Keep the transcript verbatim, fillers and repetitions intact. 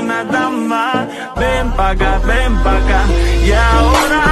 una dama. Ven pa' acá, ven pa' acá. Y ahora